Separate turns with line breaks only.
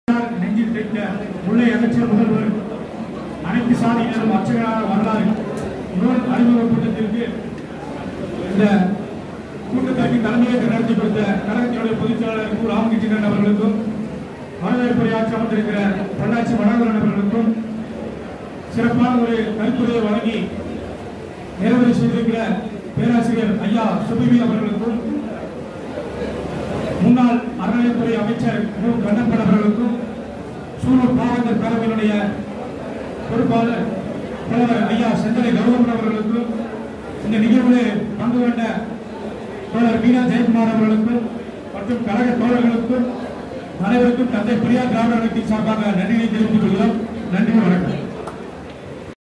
நெஞ்சில் தைத்த உள்ளே அகற்றிய முதல்வர் அனைத்து சாதியினரும் அர்ச்சகராக வரலாறு நூல் அறிமுக கூட்டத்திற்கு இந்த கூட்டத்திற்கு தலைமையை நடத்தி கொடுத்த கழகத்தினுடைய பொதுச்செயலாளர் கு. ராமகிருஷ்ணன் அவர்களுக்கும் வரவேற்புரையாற்றி அமர்ந்திருக்கிற பொள்ளாச்சி வடகரன் அவர்களுக்கும் சிறப்பான ஒரு கருத்துரையை வழங்கி நிறைவு செய்திருக்கிற பேராசிரியர் ஐயா சுபிமி அவர்களுக்கும் முன்னாள் அறநிலையத்துறை அமைச்சர் மு. கண்ணப்பன் அவர்களுக்கும் சூலூர் பாவந்தர் பேரவையினுடைய பொறுப்பாளர் தலைவர் ஐயா செந்தலை கௌரவன் அவர்களுக்கும் இந்த நிகழ்வில் பங்கு கொண்ட தோழர் மீனா ஜெயக்குமார் அவர்களுக்கும் மற்றும் கழக தோழர்களுக்கும் அனைவருக்கும் தந்தை பெரியார் திராவிட கழகத்தின் சார்பாக நன்றியை தெரிவித்துக் கொள்கிறோம். நன்றி, வணக்கம்.